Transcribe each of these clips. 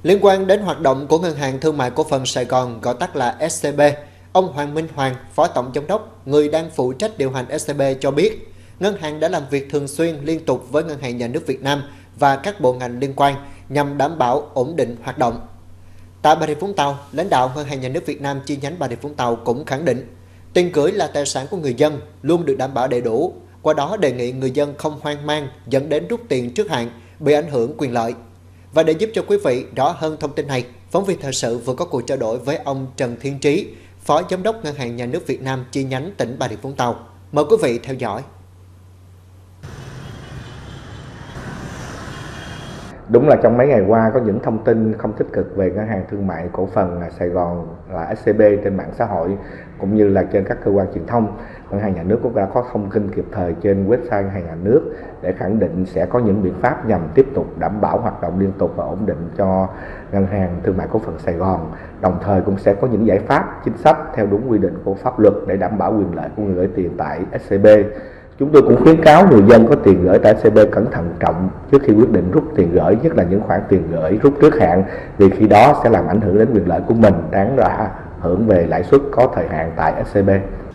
Liên quan đến hoạt động của Ngân hàng Thương mại Cổ phần Sài Gòn, gọi tắt là SCB, ông Hoàng Minh Hoàng, Phó Tổng Giám đốc, người đang phụ trách điều hành SCB cho biết, ngân hàng đã làm việc thường xuyên liên tục với Ngân hàng Nhà nước Việt Nam và các bộ ngành liên quan nhằm đảm bảo ổn định hoạt động. Tại Bà Rịa Vũng Tàu, lãnh đạo Ngân hàng Nhà nước Việt Nam chi nhánh Bà Rịa Vũng Tàu cũng khẳng định, tiền gửi là tài sản của người dân luôn được đảm bảo đầy đủ, qua đó đề nghị người dân không hoang mang dẫn đến rút tiền trước hạn, bị ảnh hưởng quyền lợi. Và để giúp cho quý vị rõ hơn thông tin này, phóng viên thời sự vừa có cuộc trao đổi với ông Trần Thiên Trí, Phó Giám đốc Ngân hàng Nhà nước Việt Nam chi nhánh tỉnh Bà Rịa Vũng Tàu. Mời quý vị theo dõi. Đúng là trong mấy ngày qua có những thông tin không tích cực về Ngân hàng Thương mại Cổ phần Sài Gòn là SCB trên mạng xã hội cũng như là trên các cơ quan truyền thông. Ngân hàng Nhà nước cũng đã có thông tin kịp thời trên website Ngân hàng Nhà nước để khẳng định sẽ có những biện pháp nhằm tiếp tục đảm bảo hoạt động liên tục và ổn định cho Ngân hàng Thương mại Cổ phần Sài Gòn. Đồng thời cũng sẽ có những giải pháp chính sách theo đúng quy định của pháp luật để đảm bảo quyền lợi của người gửi tiền tại SCB. Chúng tôi cũng khuyến cáo người dân có tiền gửi tại SCB cẩn thận trọng trước khi quyết định rút tiền gửi, nhất là những khoản tiền gửi rút trước hạn, vì khi đó sẽ làm ảnh hưởng đến quyền lợi của mình, đáng ra hưởng về lãi suất có thời hạn tại SCB.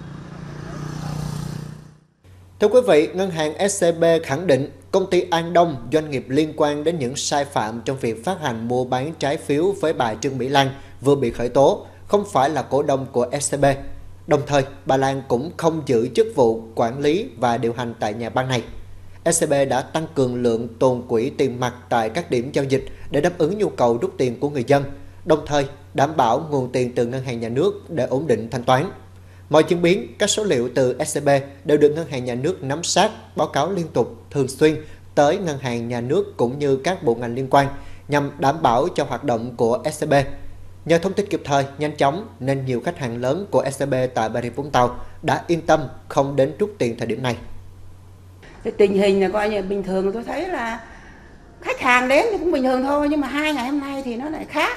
Thưa quý vị, Ngân hàng SCB khẳng định công ty An Đông, doanh nghiệp liên quan đến những sai phạm trong việc phát hành mua bán trái phiếu với bà Trương Mỹ Lan vừa bị khởi tố, không phải là cổ đông của SCB. Đồng thời, bà Lan cũng không giữ chức vụ quản lý và điều hành tại nhà băng này. SCB đã tăng cường lượng tồn quỹ tiền mặt tại các điểm giao dịch để đáp ứng nhu cầu rút tiền của người dân, đồng thời đảm bảo nguồn tiền từ Ngân hàng Nhà nước để ổn định thanh toán. Mọi diễn biến, các số liệu từ SCB đều được Ngân hàng Nhà nước nắm sát, báo cáo liên tục, thường xuyên tới Ngân hàng Nhà nước cũng như các bộ ngành liên quan nhằm đảm bảo cho hoạt động của SCB. Nhờ thông tin kịp thời, nhanh chóng nên nhiều khách hàng lớn của SCB tại Bà Rịa Vũng Tàu đã yên tâm không đến rút tiền thời điểm này. Cái tình hình là coi như bình thường, tôi thấy là khách hàng đến thì cũng bình thường thôi, nhưng mà 2 ngày hôm nay thì nó lại khác.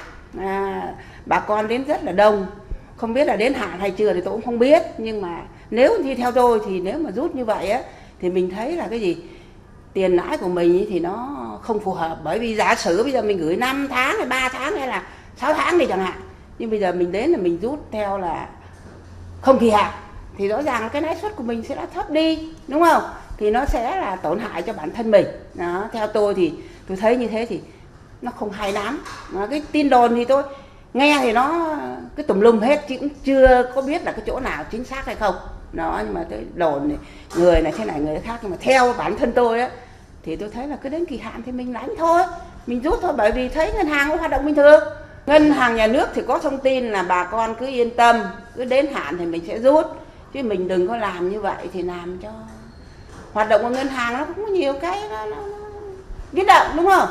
Bà con đến rất là đông, không biết là đến hạn hay chưa thì tôi cũng không biết, nhưng mà nếu như theo tôi thì nếu mà rút như vậy á thì mình thấy là cái gì, tiền lãi của mình thì nó không phù hợp, bởi vì giả sử bây giờ mình gửi 5 tháng hay 3 tháng hay là 6 tháng đi chẳng hạn, nhưng bây giờ mình đến là mình rút theo là không kỳ hạn thì rõ ràng cái lãi suất của mình sẽ đã thấp đi, đúng không? Thì nó sẽ là tổn hại cho bản thân mình. Đó, theo tôi thì tôi thấy như thế thì nó không hay lắm. Cái tin đồn thì tôi nghe thì nó cái tùm lum hết chứ cũng chưa có biết là cái chỗ nào chính xác hay không. Đó, nhưng mà cái đồn này, người này thế này người khác, nhưng mà theo bản thân tôi á thì tôi thấy là cứ đến kỳ hạn thì mình lãnh thôi, mình rút thôi, bởi vì thấy ngân hàng nó hoạt động bình thường. Ngân hàng Nhà nước thì có thông tin là bà con cứ yên tâm, cứ đến hạn thì mình sẽ rút, chứ mình đừng có làm như vậy thì làm cho hoạt động của ngân hàng nó cũng có nhiều cái nó biến động, đúng không?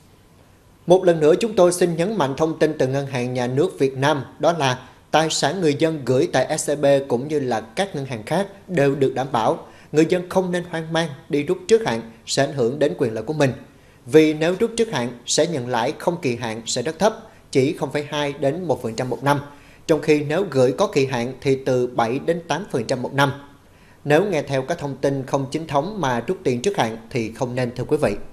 Một lần nữa chúng tôi xin nhấn mạnh thông tin từ Ngân hàng Nhà nước Việt Nam, đó là tài sản người dân gửi tại SCB cũng như là các ngân hàng khác đều được đảm bảo. Người dân không nên hoang mang đi rút trước hạn sẽ ảnh hưởng đến quyền lợi của mình. Vì nếu rút trước hạn sẽ nhận lãi không kỳ hạn sẽ rất thấp, chỉ 0,2 đến 1% một năm. Trong khi nếu gửi có kỳ hạn thì từ 7 đến 8% một năm. Nếu nghe theo các thông tin không chính thống mà rút tiền trước hạn thì không nên, thưa quý vị.